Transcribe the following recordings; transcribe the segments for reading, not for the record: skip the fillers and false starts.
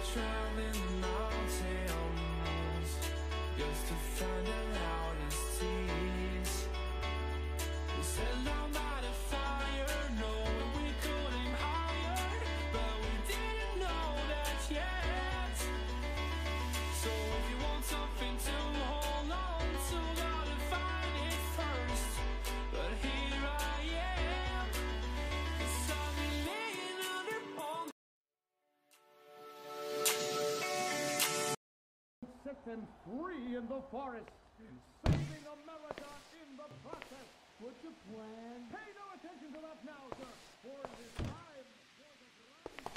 traveling the mountains just to find the loudest tears. We set down by the fire, knowing we could aim higher, but we didn't know that yet. So if you want something to hold on to, gotta find it first. But here I am, 'cause I've been laying under palm. Set them free in the forest, saving America in the process. What's your plan? Pay no attention to that now, sir, for it is time for the grand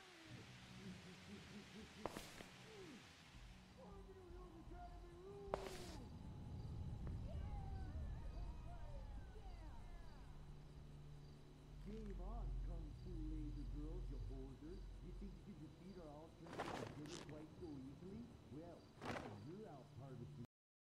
Game on, Kung Fu laser girls, you hoarders. You think you can defeat our alternative hitter quite so easily? Well, you're out harvesting.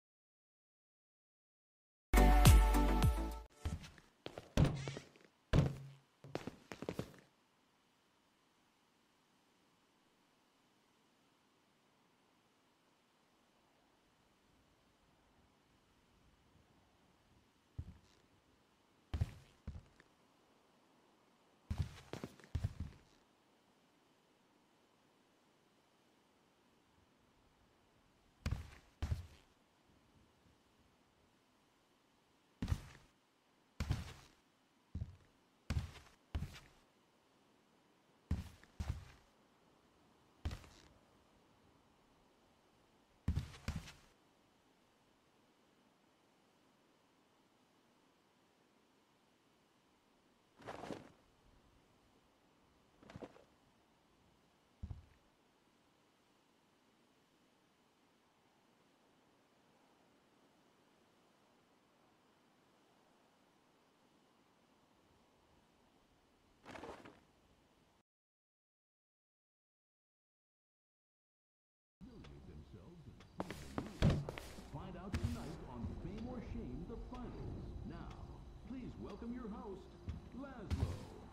Find out tonight on Fame or Shame, the finals. Now, please welcome your host, Laszlo.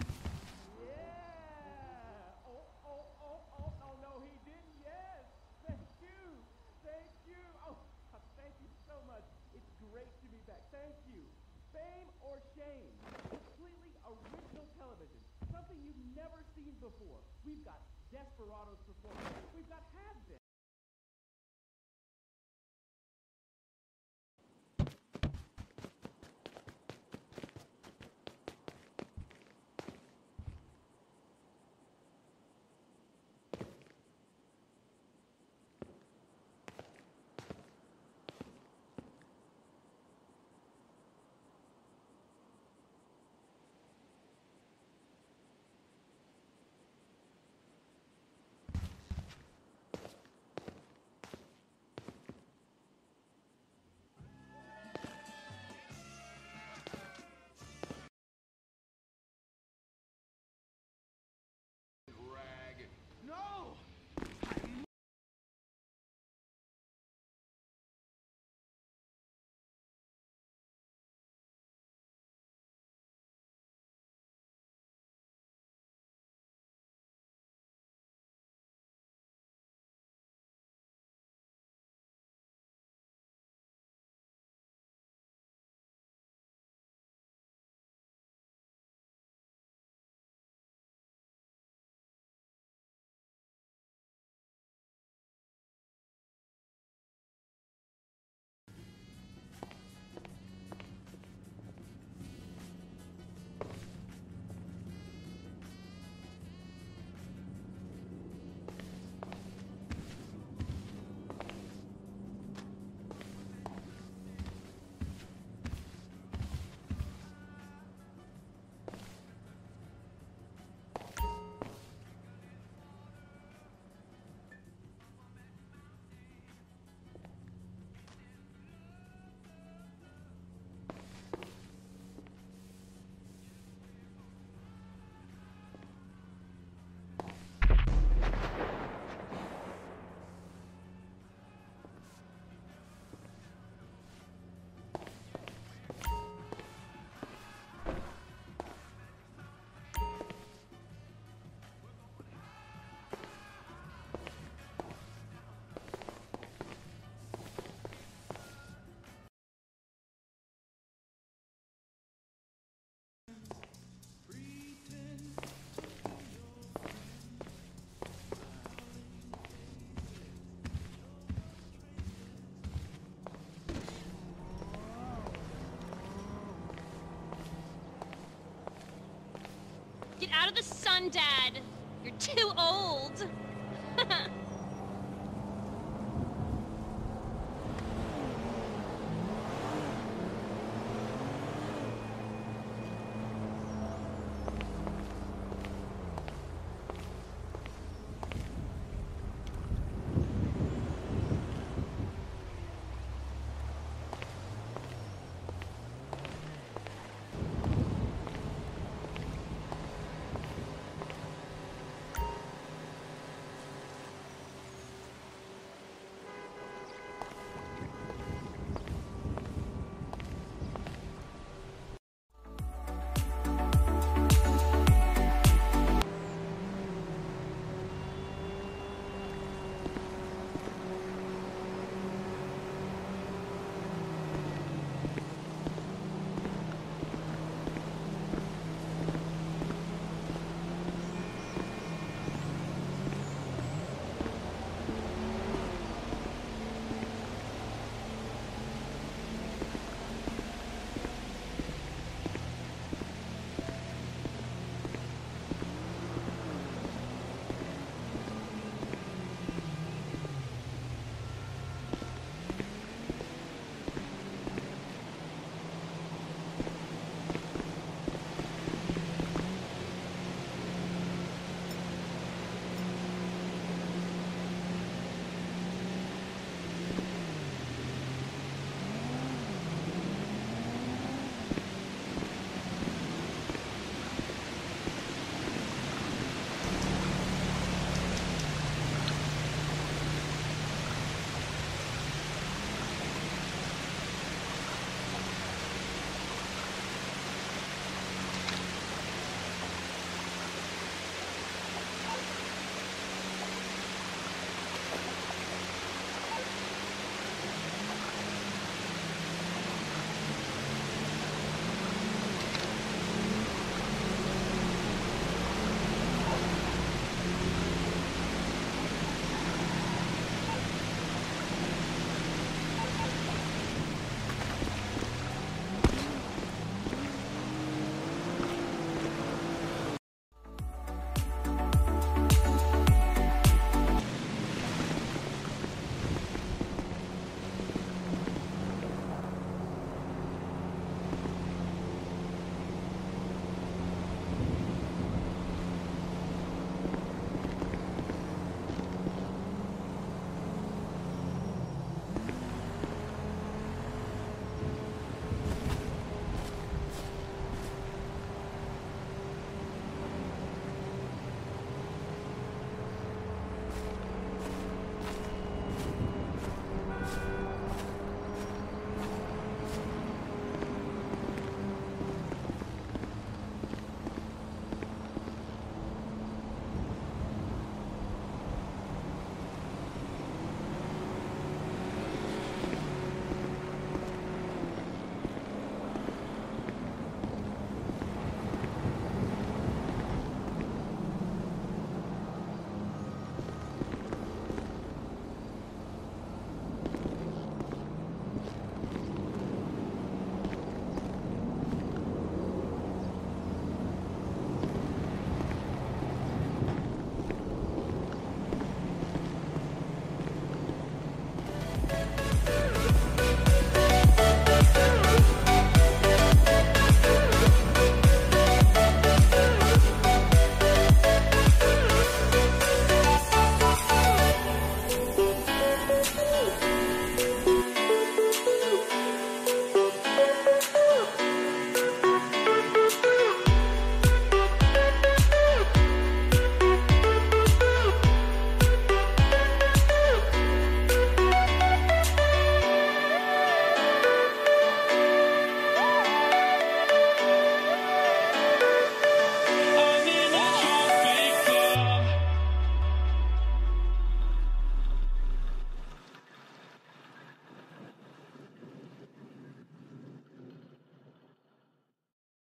Yeah! Oh, no, he didn't. Yes! Thank you. Oh, thank you so much. It's great to be back. Thank you. Fame or Shame, completely original television, something you've never seen before. We've got desperados performing. We've got have-beens. out of the sun, Dad. You're too old.